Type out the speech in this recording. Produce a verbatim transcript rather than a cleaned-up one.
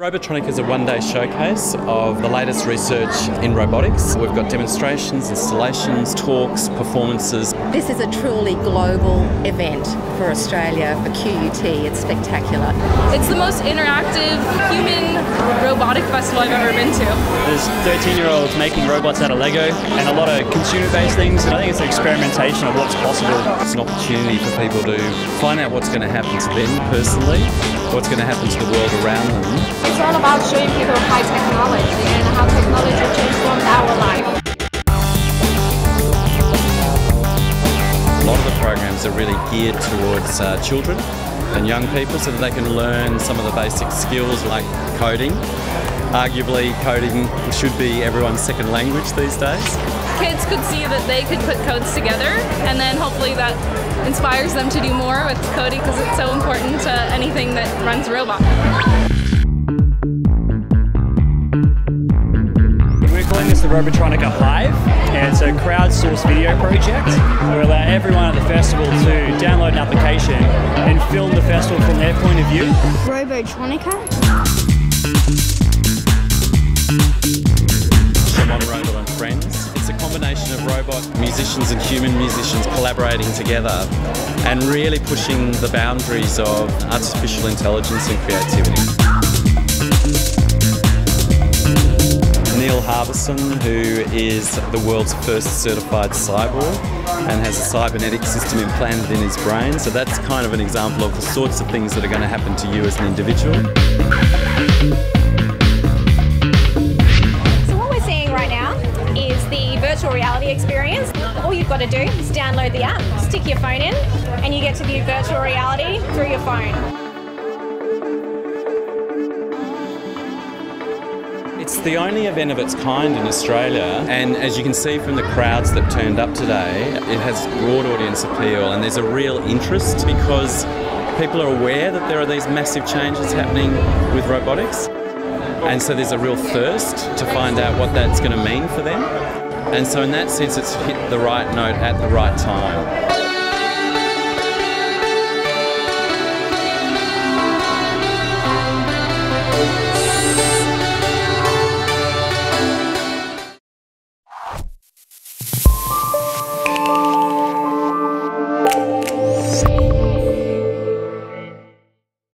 Robotronica is a one-day showcase of the latest research in robotics. We've got demonstrations, installations, talks, performances. This is a truly global event for Australia, for Q U T. It's spectacular. It's the most interactive human robotic festival I've ever been to. There's thirteen-year-olds making robots out of Lego and a lot of consumer-based things. I think it's an experimentation of what's possible. It's an opportunity for people to find out what's going to happen to them personally, what's going to happen to the world around them. It's all about showing people high technology and how technology transforms our life. A lot of the programs are really geared towards uh, children and young people so that they can learn some of the basic skills like coding. Arguably, coding should be everyone's second language these days. Kids could see that they could put codes together, and then hopefully that inspires them to do more with coding because it's so important to anything that runs a robot. We're calling this the Robotronica Hive, and it's a crowdsourced video project. We'll allow everyone at the festival to download an application and film the festival from their point of view. Robotronica? Robot and friends. It's a combination of robot musicians and human musicians collaborating together and really pushing the boundaries of artificial intelligence and creativity. Neil Harbison, who is the world's first certified cyborg and has a cybernetic system implanted in his brain, so that's kind of an example of the sorts of things that are going to happen to you as an individual. Virtual reality experience. All you've got to do is download the app, stick your phone in, and you get to view virtual reality through your phone. It's the only event of its kind in Australia, and as you can see from the crowds that turned up today, it has broad audience appeal and there's a real interest because people are aware that there are these massive changes happening with robotics, and so there's a real thirst to find out what that's going to mean for them. And so in that sense, it's hit the right note at the right time.